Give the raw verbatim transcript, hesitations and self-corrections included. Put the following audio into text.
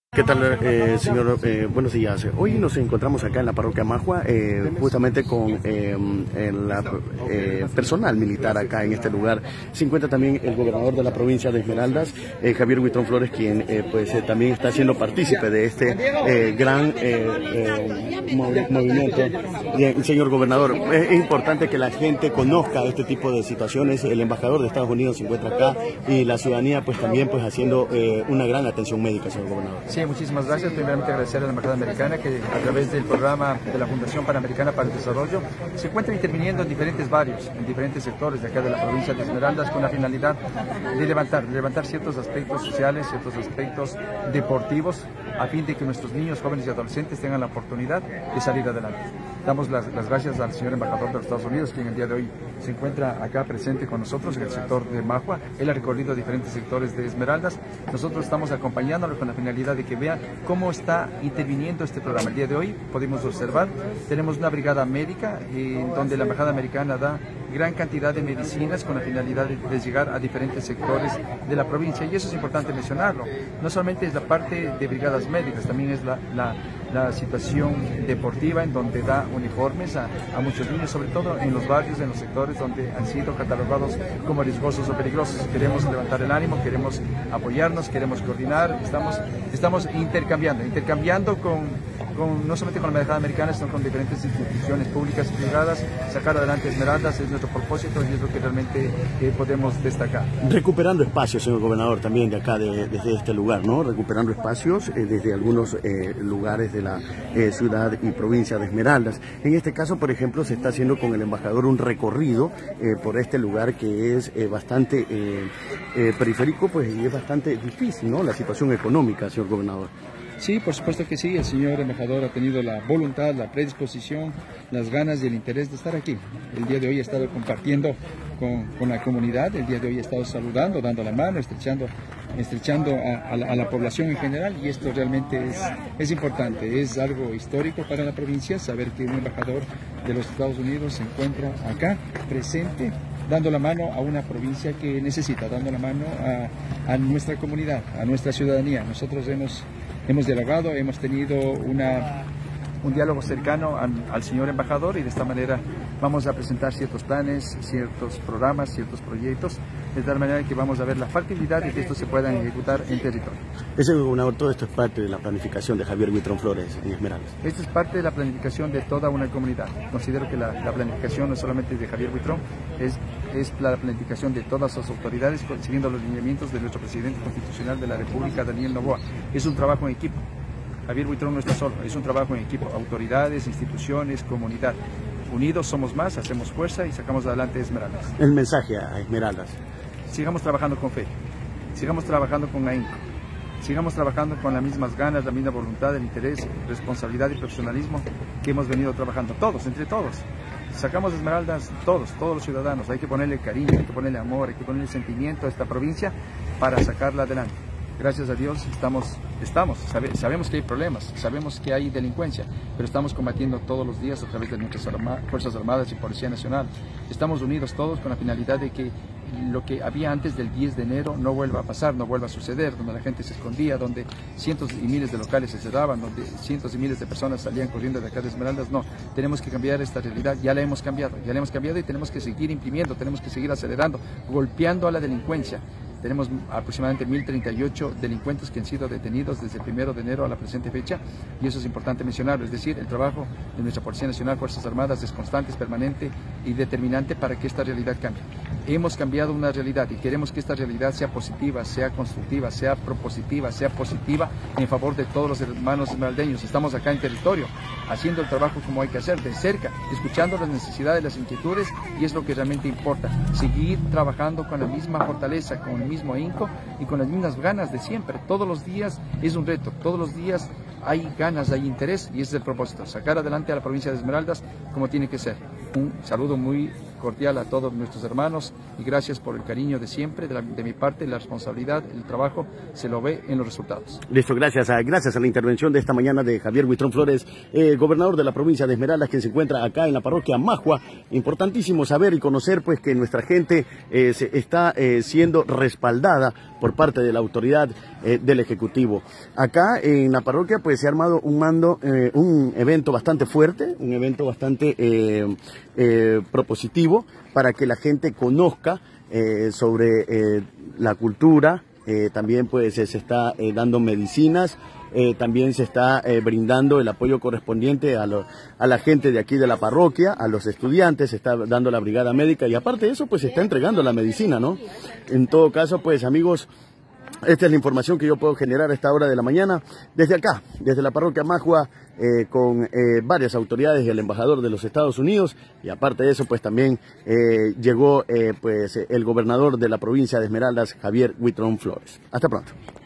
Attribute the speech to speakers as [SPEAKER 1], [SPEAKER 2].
[SPEAKER 1] ¿Qué tal, eh, señor? Eh, buenos días. Hoy nos encontramos acá en la parroquia Majua, eh, justamente con eh, el eh, personal militar acá en este lugar. Se encuentra también el gobernador de la provincia de Esmeraldas, eh, Javier Huitrón Flores, quien eh, pues eh, también está siendo partícipe de este eh, gran eh, eh, mov movimiento. Bien, señor gobernador, es importante que la gente conozca este tipo de situaciones. El embajador de Estados Unidos se encuentra acá y la ciudadanía pues también pues haciendo eh, una gran atención médica, señor gobernador.
[SPEAKER 2] Sí, muchísimas gracias. Primeramente agradecer a la Embajada Americana que a través del programa de la Fundación Panamericana para el Desarrollo se encuentra interviniendo en diferentes barrios, en diferentes sectores de acá de la provincia de Esmeraldas con la finalidad de levantar, de levantar ciertos aspectos sociales, ciertos aspectos deportivos a fin de que nuestros niños, jóvenes y adolescentes tengan la oportunidad de salir adelante. Damos las, las gracias al señor embajador de los Estados Unidos, quien el día de hoy se encuentra acá presente con nosotros en el sector de Majua. Él ha recorrido diferentes sectores de Esmeraldas. Nosotros estamos acompañándolo con la finalidad de que vean cómo está interviniendo este programa. El día de hoy podemos observar, tenemos una brigada médica eh, donde la Embajada Americana da gran cantidad de medicinas con la finalidad de, de llegar a diferentes sectores de la provincia, y eso es importante mencionarlo. No solamente es la parte de brigadas médicas, también es la, la, la situación deportiva en donde da uniformes a, a muchos niños, sobre todo en los barrios, en los sectores donde han sido catalogados como riesgosos o peligrosos. Queremos levantar el ánimo, queremos apoyarnos, queremos coordinar, estamos, estamos intercambiando, intercambiando con Con, no solamente con la Embajada Americana, sino con diferentes instituciones públicas y privadas. Sacar adelante Esmeraldas es nuestro propósito y es lo que realmente eh, podemos destacar.
[SPEAKER 1] Recuperando espacios, señor gobernador, también de acá, de, desde este lugar, ¿no? Recuperando espacios eh, desde algunos eh, lugares de la eh, ciudad y provincia de Esmeraldas. En este caso, por ejemplo, se está haciendo con el embajador un recorrido eh, por este lugar que es eh, bastante eh, eh, periférico, pues, y es bastante difícil, ¿no? La situación económica, señor gobernador.
[SPEAKER 2] Sí, por supuesto que sí. El señor embajador ha tenido la voluntad, la predisposición, las ganas y el interés de estar aquí. El día de hoy ha estado compartiendo con, con la comunidad, el día de hoy ha estado saludando, dando la mano, estrechando, estrechando a, a, la, a la población en general, y esto realmente es, es importante, es algo histórico para la provincia, saber que un embajador de los Estados Unidos se encuentra acá, presente, dando la mano a una provincia que necesita, dando la mano a, a nuestra comunidad, a nuestra ciudadanía. Nosotros hemos... Hemos dialogado, hemos tenido una, un diálogo cercano al, al señor embajador, y de esta manera vamos a presentar ciertos planes, ciertos programas, ciertos proyectos, de tal manera que vamos a ver la factibilidad de que estos se puedan ejecutar en territorio.
[SPEAKER 1] Ese gobernador, todo esto es parte de la planificación de Javier Huitrón Flores en Esmeraldas.
[SPEAKER 2] Esto es parte de la planificación de toda una comunidad. Considero que la, la planificación no solamente de Javier Huitrón, es, es la planificación de todas las autoridades, siguiendo los lineamientos de nuestro presidente constitucional de la República, Daniel Noboa. Es un trabajo en equipo. Javier Huitrón no está solo, es un trabajo en equipo. Autoridades, instituciones, comunidad. Unidos somos más, hacemos fuerza y sacamos adelante Esmeraldas.
[SPEAKER 1] El mensaje a Esmeraldas.
[SPEAKER 2] Sigamos trabajando con fe, sigamos trabajando con ahínco, sigamos trabajando con las mismas ganas, la misma voluntad, el interés, responsabilidad y profesionalismo que hemos venido trabajando todos, entre todos. Sacamos Esmeraldas todos, todos los ciudadanos. Hay que ponerle cariño, hay que ponerle amor, hay que ponerle sentimiento a esta provincia para sacarla adelante. Gracias a Dios estamos, estamos sabe, sabemos que hay problemas, sabemos que hay delincuencia, pero estamos combatiendo todos los días a través de nuestras arma, Fuerzas Armadas y Policía Nacional. Estamos unidos todos con la finalidad de que lo que había antes del diez de enero no vuelva a pasar, no vuelva a suceder, donde la gente se escondía, donde cientos y miles de locales se cerraban, donde cientos y miles de personas salían corriendo de acá de Esmeraldas. No, tenemos que cambiar esta realidad, ya la hemos cambiado, ya la hemos cambiado y tenemos que seguir imprimiendo, tenemos que seguir acelerando, golpeando a la delincuencia. Tenemos aproximadamente mil treinta y ocho delincuentes que han sido detenidos desde el primero de enero a la presente fecha, y eso es importante mencionarlo. Es decir, el trabajo de nuestra Policía Nacional, Fuerzas Armadas, es constante, es permanente y determinante para que esta realidad cambie. Hemos cambiado una realidad y queremos que esta realidad sea positiva, sea constructiva, sea propositiva, sea positiva en favor de todos los hermanos esmeraldeños. Estamos acá en territorio, haciendo el trabajo como hay que hacer, de cerca, escuchando las necesidades, las inquietudes, y es lo que realmente importa. Seguir trabajando con la misma fortaleza, con el mismo ahínco y con las mismas ganas de siempre. Todos los días es un reto, todos los días hay ganas, hay interés, y ese es el propósito, sacar adelante a la provincia de Esmeraldas como tiene que ser. Un saludo muy cordial a todos nuestros hermanos y gracias por el cariño de siempre, de, la, de mi parte, la responsabilidad, el trabajo, se lo ve en los resultados.
[SPEAKER 1] Listo, gracias a, gracias a la intervención de esta mañana de Javier Huitrón Flores, eh, gobernador de la provincia de Esmeraldas, quien se encuentra acá en la parroquia Majua. Importantísimo saber y conocer pues que nuestra gente eh, se está eh, siendo respaldada por parte de la autoridad eh, del Ejecutivo. Acá en la parroquia pues se ha armado un mando, eh, un evento bastante fuerte, un evento bastante eh, eh, propositivo para que la gente conozca eh, sobre eh, la cultura. Eh, también pues se está eh, dando medicinas, eh, también se está eh, brindando el apoyo correspondiente a, lo, a la gente de aquí de la parroquia, a los estudiantes, se está dando la brigada médica y aparte de eso pues se está entregando la medicina, ¿no? En todo caso pues amigos, esta es la información que yo puedo generar a esta hora de la mañana, desde acá, desde la parroquia Majua, eh, con eh, varias autoridades y el embajador de los Estados Unidos, y aparte de eso, pues también eh, llegó eh, pues el gobernador de la provincia de Esmeraldas, Javier Huitrón Flores. Hasta pronto.